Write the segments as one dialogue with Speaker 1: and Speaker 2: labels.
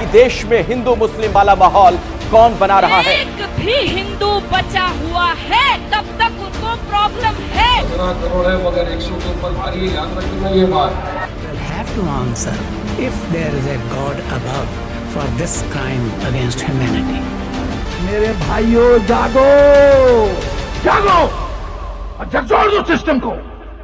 Speaker 1: कि देश में हिंदू मुस्लिम वाला माहौल कौन बना रहा है।
Speaker 2: एक भी हिंदू बचा हुआ है तब तक उनको प्रॉब्लम है।
Speaker 3: 15 करोड़ है मगर 100 के ऊपर भारी है, याद रखना ये बात।
Speaker 4: We'll have to answer if there is a God above for this crime against humanity.
Speaker 5: मेरे भाइयों जागो, जागो और झकझोर दो सिस्टम को।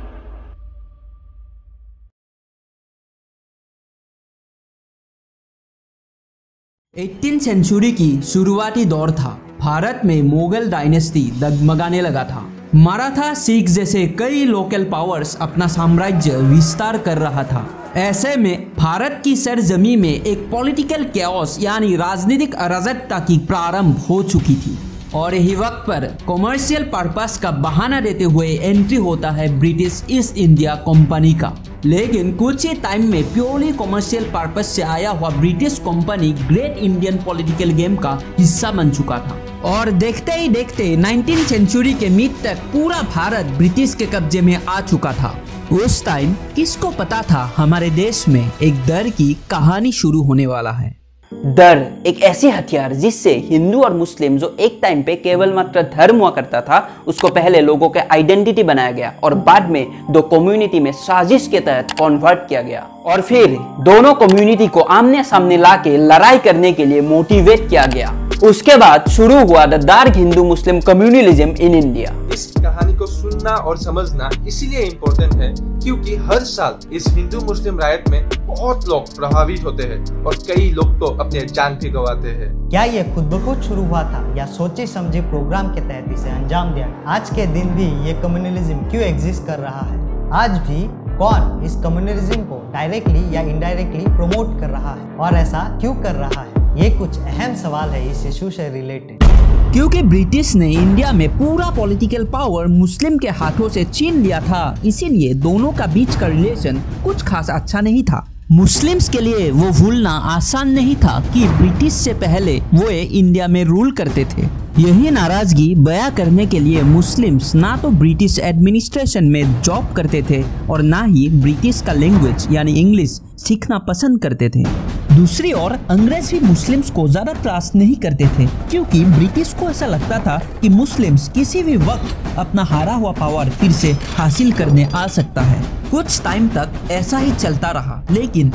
Speaker 6: सेंचुरी की शुरुआती दौर था। भारत में मुगल डायनेस्टी डगमगाने लगा था। मराठा, सिख जैसे कई लोकल पावर्स अपना साम्राज्य विस्तार कर रहा था। ऐसे में भारत की सरजमी में एक पॉलिटिकल कैओस यानी राजनीतिक अराजकता की प्रारंभ हो चुकी थी और यही वक्त पर कॉमर्शियल पर्पस का बहाना देते हुए एंट्री होता है ब्रिटिश ईस्ट इंडिया कंपनी का। लेकिन कुछ ही टाइम में प्योरली कॉमर्शियल पर्पस से आया हुआ British company great Indian political game का हिस्सा बन चुका था और देखते ही देखते 19वीं सेंचुरी के मिड तक पूरा भारत ब्रिटिश के कब्जे में आ चुका था। उस टाइम किसको पता था हमारे देश में एक डर की कहानी शुरू होने वाला है।
Speaker 7: डर एक ऐसी हथियार जिससे हिंदू और मुस्लिम जो एक टाइम पे केवल मात्र धर्म हुआ करता था उसको पहले लोगों के आइडेंटिटी बनाया गया और बाद में दो कम्युनिटी में साजिश के तहत कन्वर्ट किया गया और फिर दोनों कम्युनिटी को आमने सामने लाके लड़ाई करने के लिए मोटिवेट किया गया। उसके बाद शुरू हुआ the dark Hindu Muslim communalism in India.
Speaker 8: इस कहानी को सुनना और समझना इसीलिए इम्पोर्टेंट है क्योंकि हर साल इस हिंदू मुस्लिम रायट में बहुत लोग प्रभावित होते हैं और कई लोग तो अपने जान भी गंवाते हैं।
Speaker 9: क्या ये खुद ब खुद शुरू हुआ था या सोचे समझे प्रोग्राम के तहत इसे अंजाम दिया? आज के दिन भी ये कम्युनलिज्म क्यों एग्जिस्ट कर रहा है? आज भी कौन इस कम्युनलिज्म को डायरेक्टली या इनडायरेक्टली प्रमोट कर रहा है और ऐसा क्यों कर रहा है? ये कुछ अहम सवाल है इस इशू से रिलेटेड।
Speaker 6: क्योंकि ब्रिटिश ने इंडिया में पूरा पॉलिटिकल पावर मुस्लिम के हाथों से छीन लिया था, इसीलिए दोनों का बीच का रिलेशन कुछ खास अच्छा नहीं था। मुस्लिम्स के लिए वो भूलना आसान नहीं था कि ब्रिटिश से पहले वो इंडिया में रूल करते थे। यही नाराजगी बयां करने के लिए मुस्लिम्स ना तो ब्रिटिश एडमिनिस्ट्रेशन में जॉब करते थे और ना ही ब्रिटिश का लैंग्वेज यानी इंग्लिश सीखना पसंद करते थे। दूसरी ओर अंग्रेज भी मुस्लिम्स को ज्यादा ट्रस्ट नहीं करते थे क्योंकि ब्रिटिश को ऐसा लगता था कि मुस्लिम्स किसी भी वक्त अपना हारा हुआ पावर फिर से हासिल करने आ सकता है। कुछ टाइम तक ऐसा ही चलता रहा, लेकिन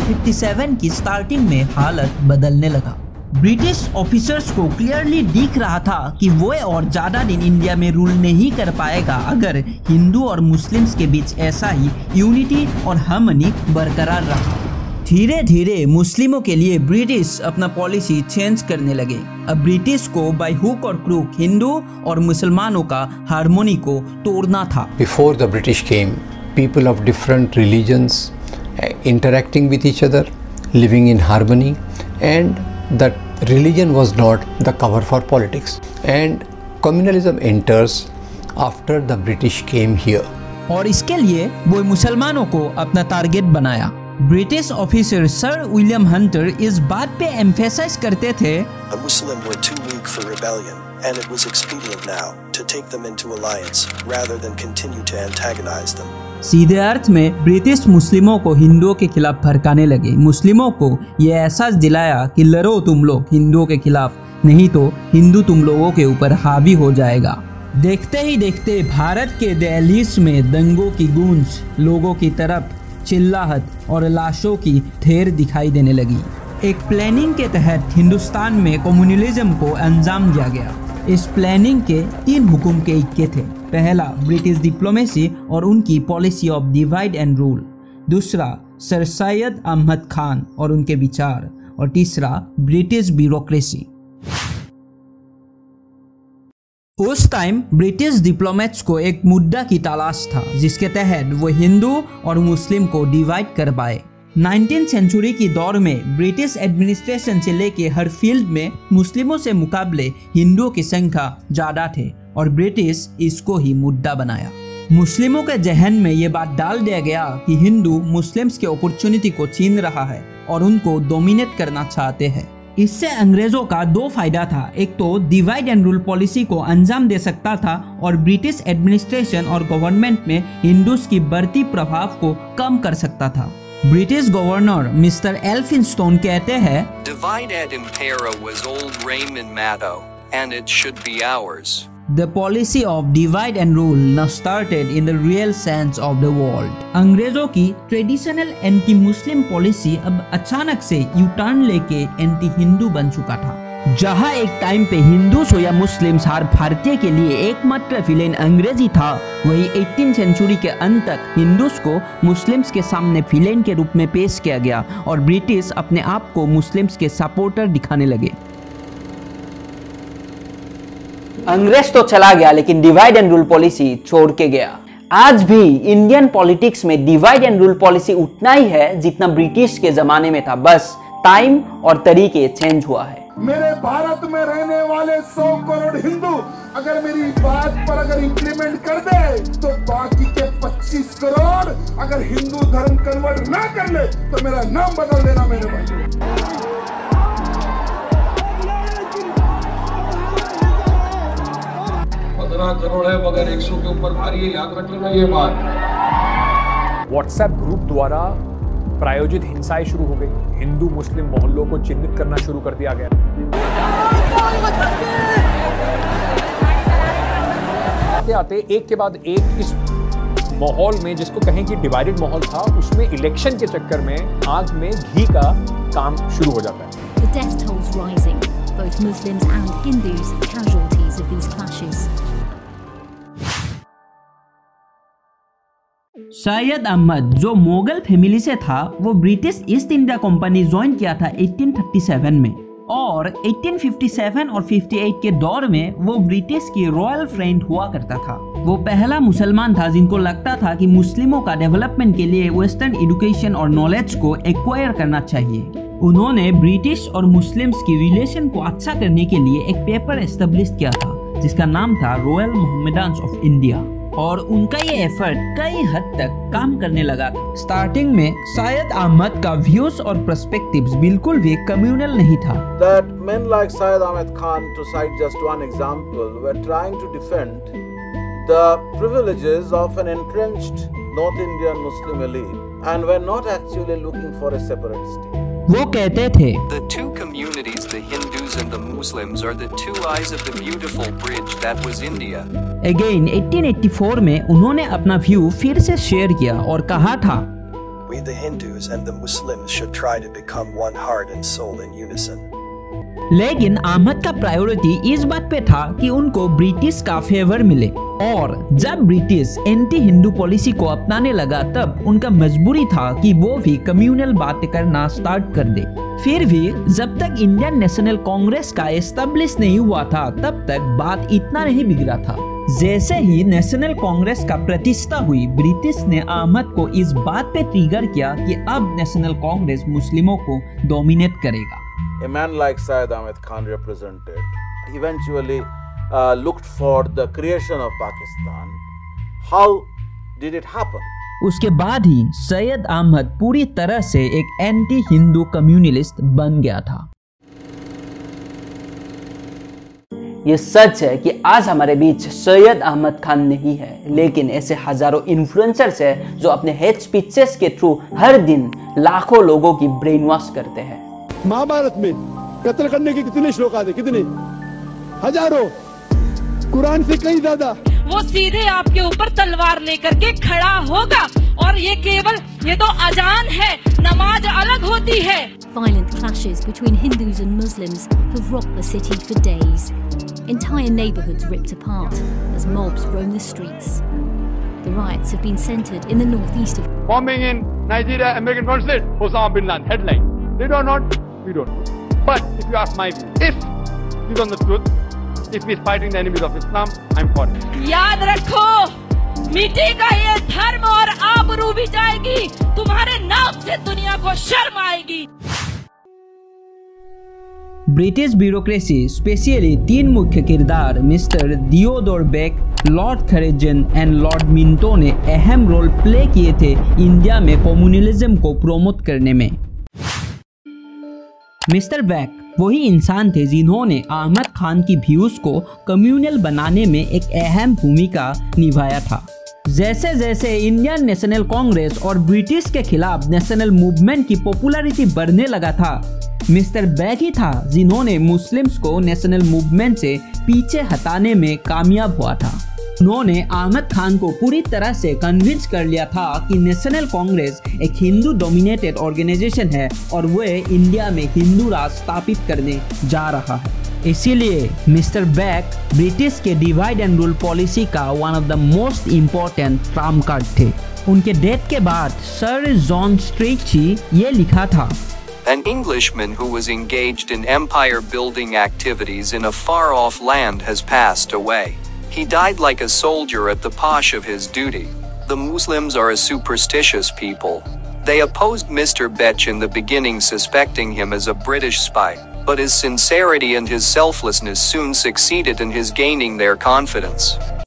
Speaker 6: 1857 की स्टार्टिंग में हालत बदलने लगा। ब्रिटिश ऑफिसर्स को क्लियरली दिख रहा था कि वो और ज्यादा दिन इंडिया में रूल नहीं कर पाएगा अगर हिंदू और मुस्लिम्स के बीच ऐसा ही यूनिटी और हार्मनी बरकरार रहा। धीरे धीरे मुस्लिमों के लिए ब्रिटिश अपना पॉलिसी चेंज करने लगे। अब ब्रिटिश को बाय हुक और क्रूक हिंदू और मुसलमानों का हार्मोनी को तोड़ना था।
Speaker 10: Before the British came, people of different religions interacting with each other, living in harmony, and that religion was not the cover for politics. And communalism enters after the British came here.
Speaker 6: और इसके लिए वो मुसलमानों को अपना target बनाया। British officer sir William Hunter इस बात पे एम्फेसाइज करते थे
Speaker 11: The Muslim were too weak for rebellion, and it was expedient now to take them into alliance rather than continue to antagonize them.
Speaker 6: सीधे अर्थ में ब्रिटिश मुस्लिमों को हिंदुओं के खिलाफ भड़काने लगे। मुस्लिमों को ये एहसास दिलाया कि लड़ो तुम लोग हिंदुओं के खिलाफ, नहीं तो हिंदू तुम लोगों के ऊपर हावी हो जाएगा। देखते ही देखते भारत के दहलीज में दंगों की गूंज, लोगों की तरफ चिल्लाहट और लाशों की ढेर दिखाई देने लगी। एक प्लानिंग के तहत हिंदुस्तान में कम्युनलिज्म को अंजाम दिया गया। इस प्लानिंग के 3 हुक्म के इक्के थे। पहला, ब्रिटिश डिप्लोमेसी और उनकी policy of divide and rule. दूसरा, सर सैयद अहमद खान और उनके विचार। और तीसरा, ब्रिटिश ब्यूरोक्रेसी। उस टाइम ब्रिटिश डिप्लोमेट्स को एक मुद्दा की तलाश था जिसके तहत वो हिंदू और मुस्लिम को डिवाइड कर पाए। 19वीं सेंचुरी की दौर में ब्रिटिश एडमिनिस्ट्रेशन से लेके हर फील्ड में मुस्लिमों से मुकाबले हिंदुओं की संख्या ज्यादा थे और ब्रिटिश इसको ही मुद्दा बनाया। मुस्लिमों के जहन में ये बात डाल दिया गया कि हिंदू मुस्लिम्स के अपॉर्चुनिटी को छीन रहा है और उनको डोमिनेट करना चाहते हैं। इससे अंग्रेजों का 2 फायदा था। एक तो डिवाइड एंड रूल पॉलिसी को अंजाम दे सकता था और ब्रिटिश एडमिनिस्ट्रेशन और गवर्नमेंट में हिंदूज की बढ़ती प्रभाव को कम कर सकता था। ब्रिटिश गवर्नर मिस्टर एल्फिंस्टोन कहते हैं,
Speaker 12: Divide et impera was old Raymond Matto, and it should be ours.
Speaker 6: The policy of divide and rule now started in the real sense of the word. अंग्रेजों की traditional anti Muslim policy अब अचानक से U turn लेके anti Hindu बन चुका था। जहां एक टाइम पे हिंदूस हो या मुस्लिम्स हर भारतीय के लिए एकमात्र विलेन अंग्रेजी था, वही 18th सेंचुरी के अंत तक हिंदूस को मुस्लिम्स के सामने विलेन के रूप में पेश किया गया और ब्रिटिश अपने आप को मुस्लिम्स के सपोर्टर दिखाने लगे।
Speaker 7: अंग्रेज तो चला गया लेकिन डिवाइड एंड रूल पॉलिसी छोड़ के गया। आज भी इंडियन पॉलिटिक्स में डिवाइड एंड रूल पॉलिसी उतना ही है जितना ब्रिटिश के जमाने में था, बस टाइम और तरीके चेंज हुआ है।
Speaker 5: मेरे भारत में रहने वाले 100 करोड़ हिंदू अगर मेरी बात पर अगर इम्प्लीमेंट कर दे तो बाकी के 25 करोड़ अगर हिंदू धर्म कन्वर्ट ना कर ले तो मेरा नाम बदल देना मेरे भाई।
Speaker 3: 15 करोड़ है मगर 100 के ऊपर भारी है, याद रख लेना ये बात।
Speaker 13: व्हाट्सएप ग्रुप द्वारा प्रायोजित हिंसाएं शुरू हो गई। हिंदू मुस्लिम मोहल्लों को चिन्हित करना शुरू कर दिया गया। आते आते एक के बाद एक इस माहौल में, जिसको कहें कि डिवाइडेड माहौल था, उसमें इलेक्शन के चक्कर में आग में घी का काम शुरू हो जाता है।
Speaker 14: The death tolls rising, both Muslims and Hindus casualties of these clashes.
Speaker 6: Syed Ahmad जो मोगल फैमिली से था, वो British East India company join किया था 1837 में और 1857 और 58 के दौर में वो ब्रिटिश की रॉयल फ्रेंड हुआ करता था। वो पहला मुसलमान था जिनको लगता था कि मुस्लिमों का डेवलपमेंट के लिए वेस्टर्न एजुकेशन और नॉलेज को एक्वायर करना चाहिए। उन्होंने ब्रिटिश और मुस्लिम्स की रिलेशन को अच्छा करने के लिए एक पेपर एस्टेब्लिश किया था जिसका नाम था रॉयल मोहम्मदन्स ऑफ इंडिया और उनका ये एफर्ट कई हद तक काम करने लगा था। स्टार्टिंग में सैयद अहमद का व्यूज और पर्सपेक्टिव्स बिल्कुल भी कम्युनल नहीं था।
Speaker 15: That men like Syed Ahmed Khan, to cite just one example, were trying to defend the privileges of an entrenched North Indian Muslim elite and were not actually looking for a separate state.
Speaker 6: वो कहते थे,
Speaker 12: The two communities, the Hindus and the Muslims, are the two eyes of the beautiful bridge that was India.
Speaker 6: Again 1884 में उन्होंने अपना view फिर से share किया और कहा था,
Speaker 11: We the Hindus and the Muslims should try to become one heart and soul in unison.
Speaker 6: लेकिन अहमद का प्रायोरिटी इस बात पे था कि उनको ब्रिटिश का फेवर मिले और जब ब्रिटिश एंटी हिंदू पॉलिसी को अपनाने लगा तब उनका मजबूरी था कि वो भी कम्युनल बातें करना स्टार्ट कर दे। फिर भी जब तक इंडियन नेशनल कांग्रेस का एस्टेब्लिश नहीं हुआ था तब तक बात इतना नहीं बिगड़ा था। जैसे ही नेशनल कांग्रेस का प्रतिष्ठा हुई, ब्रिटिश ने अहमद को इस बात पे ट्रिगर किया कि अब नेशनल कांग्रेस मुस्लिमों को डोमिनेट करेगा।
Speaker 15: A man like Syed Ahmed Khan represented, eventually looked for the creation of Pakistan. How did it happen?
Speaker 6: उसके बाद ही सैयद अहमद पूरी तरह से एक एंटी हिंदू कम्युनलिस्ट बन गया था।
Speaker 7: ये सच है कि आज हमारे बीच सैयद अहमद खान नहीं है, लेकिन ऐसे हजारों इन्फ्लुएंसर्स हैं जो अपने हेट स्पीचेस के थ्रू हर दिन लाखों लोगों की ब्रेन वॉश करते हैं।
Speaker 16: महाभारत में कत्ल करने के कितने श्लोक आते, कितने हजारों, कुरान से कई ज्यादा।
Speaker 2: वो सीधे आपके ऊपर तलवार लेकर के खड़ा होगा और ये केवल ये तो अजान है, नमाज अलग होती है।
Speaker 14: Violent clashes between Hindus and Muslims have rocked the city for days. Entire neighborhoods ripped apart as mobs roam the streets. The riots have been centered in the northeast of
Speaker 16: bombing in Nigeria, American consulate, Osama bin Laden headline. They do not, we don't know. But if you ask my view, if he's on the truth, if he's fighting the enemies of Islam, I'm for it.
Speaker 2: याद रखो, मिटेगा ये धर्म और आबरू भी जाएगी, तुम्हारे नाम से दुनिया को शर्म आएगी।
Speaker 6: ब्रिटिश ब्यूरोक्रेसी स्पेशली 3 मुख्य किरदार mister Theodore Beck, lord Curzon and lord Minto ने अहम रोल प्ले किए थे इंडिया में कम्युनलिज्म को प्रमोट करने में। मिस्टर बेक वही इंसान थे जिन्होंने अहमद खान की व्यूज को कम्युनल बनाने में एक अहम भूमिका निभाया था। जैसे जैसे इंडियन नेशनल कांग्रेस और ब्रिटिश के खिलाफ नेशनल मूवमेंट की पॉपुलैरिटी बढ़ने लगा था, मिस्टर बैग ही था जिन्होंने मुस्लिम्स को नेशनल मूवमेंट से पीछे हटाने में कामयाब हुआ था। उन्होंने अहमद खान को पूरी तरह से कन्विंस कर लिया था कि नेशनल कांग्रेस एक हिंदू डोमिनेटेड ऑर्गेनाइजेशन है और वह इंडिया में हिंदू राज स्थापित करने जा रहा है। इसीलिए मिस्टर बैग ब्रिटिश के डिवाइड एंड रूल पॉलिसी का one of the most important trump card थे। उनके डेथ के बाद सर जॉन स्ट्रेची ये लिखा था,
Speaker 12: An Englishman who was engaged in empire-building activities in a far-off land has passed away. He died like a soldier at the posh of his duty. The Muslims are a superstitious people. They opposed Mr. Betch in the beginning, suspecting him as a British spy, but his sincerity and his selflessness soon succeeded in his gaining their confidence.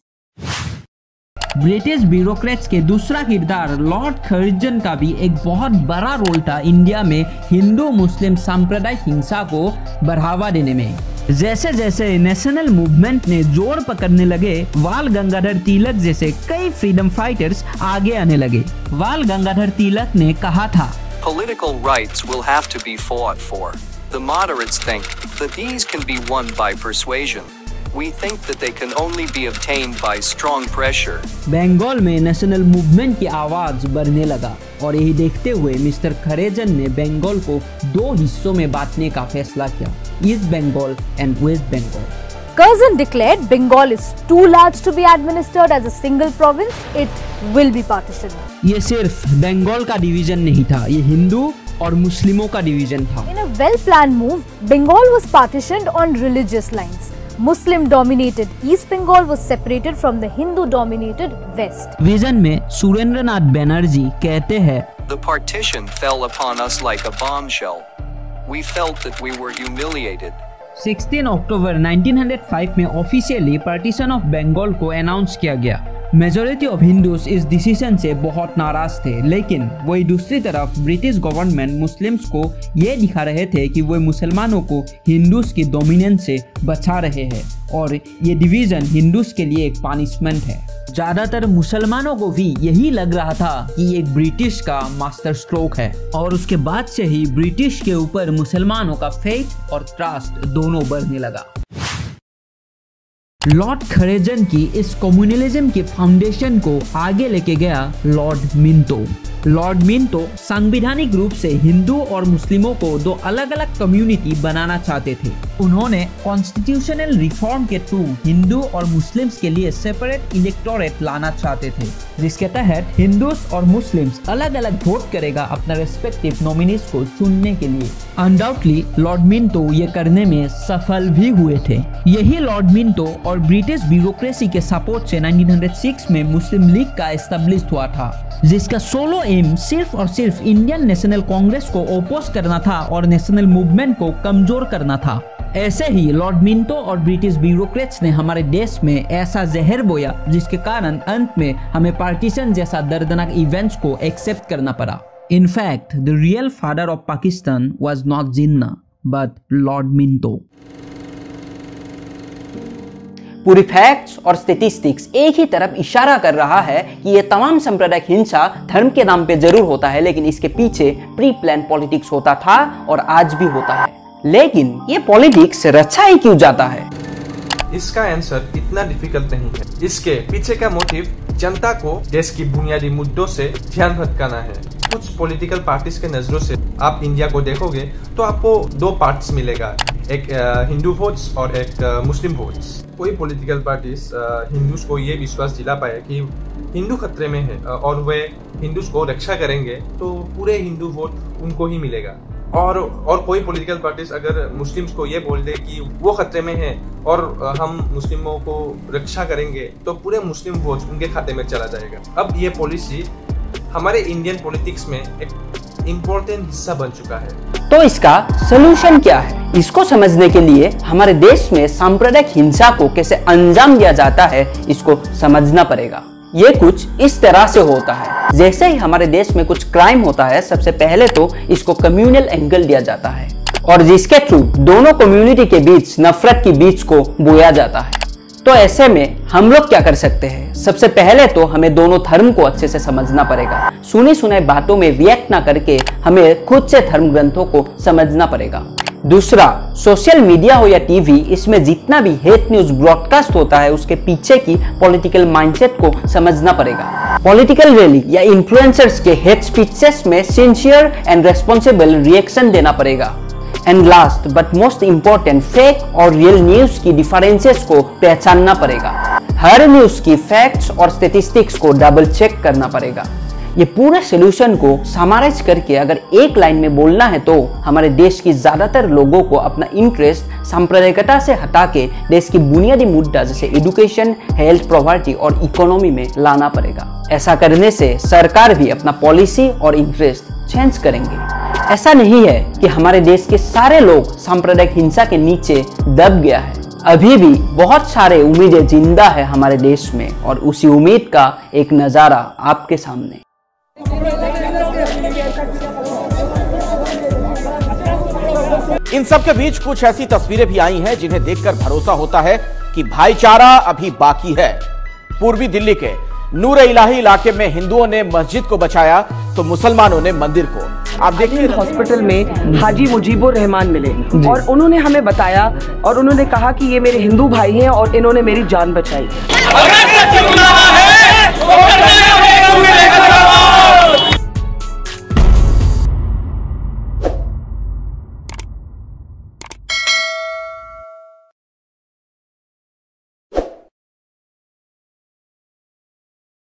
Speaker 6: British bureaucrats के दूसरा किरदार Lord खर्जन का भी एक बहुत बड़ा role था India में हिंदू मुस्लिम सांप्रदायिक हिंसा को बढ़ावा देने में। जैसे जैसे नेशनल मूवमेंट ने जोर पकड़ने लगे, बाल गंगाधर तिलक जैसे कई फ्रीडम फाइटर्स आगे आने लगे। बाल गंगाधर तिलक ने कहा था,
Speaker 12: Political rights will have to be fought for. The moderates think that these can be won by persuasion. We think that they can only be obtained by strong pressure.
Speaker 6: Bengal में national movement की आवाज बढ़ने लगा और यही देखते हुए mister खरेजन ने बंगाल को दो हिस्सों में बांटने का फैसला किया, east Bengal and west Bengal.
Speaker 17: Curzon declared Bengal is too large to be administered as a single province. It will be partitioned.
Speaker 6: ये सिर्फ बंगाल का डिवीजन नहीं था, ये हिंदू और मुस्लिमों का डिवीजन था।
Speaker 17: In a well-planned move, Bengal was partitioned on religious lines. Muslim-dominated East Bengal was separated from the Hindu-dominated West.
Speaker 6: Vision में सुरेंद्रनाथ बैनर्जी कहते हैं,
Speaker 12: The partition fell upon us like a bombshell. We felt that we were humiliated.
Speaker 6: 16 अक्टूबर 1905 में officially partition of Bengal को announce किया गया। Majority of Hindus इस decision से बहुत नाराज थे, लेकिन वही दूसरी तरफ ब्रिटिश गवर्नमेंट मुस्लिम्स को ये दिखा रहे थे कि वो मुसलमानों को हिंदूज की डोमिनेंस से बचा रहे हैं और ये डिवीजन हिंदूज के लिए एक पनिशमेंट है। ज्यादातर मुसलमानों को भी यही लग रहा था कि ये एक ब्रिटिश का मास्टर स्ट्रोक है और उसके बाद से ही ब्रिटिश के ऊपर मुसलमानों का फेथ और ट्रस्ट दोनों बढ़ने लगा। लॉर्ड खरेजन की इस कम्युनलिज्म की फाउंडेशन को आगे लेके गया लॉर्ड मिंटो। लॉर्ड मिंटो संवैधानिक रूप से हिंदू और मुस्लिमों को दो अलग अलग कम्युनिटी बनाना चाहते थे। उन्होंने कॉन्स्टिट्यूशनल रिफॉर्म के थ्रू हिंदू और मुस्लिम्स के लिए सेपरेट इलेक्टोरेट लाना चाहते थे, जिसके तहत हिंदूस और मुस्लिम्स अलग अलग वोट करेगा अपना रेस्पेक्टिव नॉमिनीज को चुनने के लिए। अनडाउटली लॉर्ड मिंटो ये करने में सफल भी हुए थे। यही लॉर्ड मिंटो और ब्रिटिश ब्यूरोक्रेसी के सपोर्ट से 1906 में मुस्लिम लीग का एस्टेब्लिश हुआ था, जिसका सोलो एम सिर्फ और सिर्फ इंडियन नेशनल कांग्रेस को ओपोज करना था और नेशनल मूवमेंट को कमजोर करना था। ऐसे ही लॉर्ड मिंटो और ब्रिटिश ब्यूरोक्रेट्स ने हमारे देश में ऐसा जहर बोया जिसके कारण अंत में हमें पार्टीशन जैसा दर्दनाक इवेंट्स को एक्सेप्ट करना पड़ा। In fact the real father of Pakistan was not Jinnah but lord Minto.
Speaker 7: पूरी फैक्ट्स और स्टैटिस्टिक्स एक ही तरफ इशारा कर रहा है कि ये तमाम सांप्रदायिक हिंसा धर्म के नाम पे जरूर होता है, लेकिन इसके पीछे प्री प्लान पॉलिटिक्स होता था और आज भी होता है। लेकिन ये पॉलिटिक्स रचा ही क्यों जाता है?
Speaker 8: इसका आंसर इतना डिफिकल्ट नहीं है। इसके पीछे का मोटिव जनता को देश की बुनियादी मुद्दों से ध्यान भटकाना है। कुछ पॉलिटिकल पार्टीज के नजरों से आप इंडिया को देखोगे तो आपको दो पार्ट्स मिलेगा, एक हिंदू वोट्स और एक मुस्लिम वोट्स। कोई पॉलिटिकल पार्टीज हिंदूज को ये विश्वास दिला पाए कि हिंदू खतरे में है और वे हिंदूज को रक्षा करेंगे तो पूरे हिंदू वोट उनको ही मिलेगा। और कोई पॉलिटिकल पार्टीज अगर मुस्लिम्स को ये बोल दे कि वो खतरे में है और हम मुस्लिमों को रक्षा करेंगे तो पूरे मुस्लिम वोट उनके खाते में चला जाएगा। अब ये पॉलिसी हमारे इंडियन पॉलिटिक्स में एक इम्पोर्टेंट हिस्सा बन चुका है।
Speaker 7: तो इसका सोल्यूशन क्या है? इसको समझने के लिए हमारे देश में सांप्रदायिक हिंसा को कैसे अंजाम दिया जाता है इसको समझना पड़ेगा। ये कुछ इस तरह से होता है, जैसे ही हमारे देश में कुछ क्राइम होता है सबसे पहले तो इसको कम्युनल एंगल दिया जाता है और जिसके थ्रू दोनों कम्युनिटी के बीच नफरत की बीज को बोया जाता है। तो ऐसे में हम लोग क्या कर सकते हैं? सबसे पहले तो हमें दोनों धर्म को अच्छे से समझना पड़ेगा। सुनी सुनाई बातों में रिएक्ट ना करके हमें खुद से धर्म ग्रंथों को समझना पड़ेगा। दूसरा, सोशल मीडिया हो या टीवी, इसमें जितना भी हेट न्यूज ब्रॉडकास्ट होता है उसके पीछे की पॉलिटिकल माइंडसेट को समझना पड़ेगा। पॉलिटिकल रैली या इन्फ्लुएंसर्स के हेट स्पीचेस में सिंसियर एंड रेस्पॉन्सिबल रिएक्शन देना पड़ेगा। And last but most important, fake और रियल न्यूज की डिफरेंसेस को पहचानना पड़ेगा। हर न्यूज की फैक्ट्स और स्टैटिस्टिक्स को डबल चेक करना पड़ेगा। ये पूरे सोल्यूशन को समराइज करके अगर एक लाइन में बोलना है तो हमारे देश की ज्यादातर लोगों को अपना इंटरेस्ट सांप्रदायिकता से हटा के देश की बुनियादी मुद्दा जैसे एजुकेशन, हेल्थ, पॉवर्टी और इकोनॉमी में लाना पड़ेगा। ऐसा करने से सरकार भी अपना पॉलिसी और इंटरेस्ट चेंज करेंगे। ऐसा नहीं है कि हमारे देश के सारे लोग सांप्रदायिक हिंसा के नीचे दब गया है। अभी भी बहुत सारे उम्मीदें जिंदा है हमारे देश में और उसी उम्मीद का एक नजारा आपके सामने।
Speaker 1: इन सब के बीच कुछ ऐसी तस्वीरें भी आई हैं जिन्हें देखकर भरोसा होता है कि भाईचारा अभी बाकी है। पूर्वी दिल्ली के नूर इलाही इलाके में हिंदुओं ने मस्जिद को बचाया तो मुसलमानों ने मंदिर को। आप देखिए,
Speaker 18: हॉस्पिटल में हाजी मुजीबुर रहमान मिले और उन्होंने हमें बताया और उन्होंने कहा कि ये मेरे हिंदू भाई हैं और इन्होंने मेरी जान बचाई।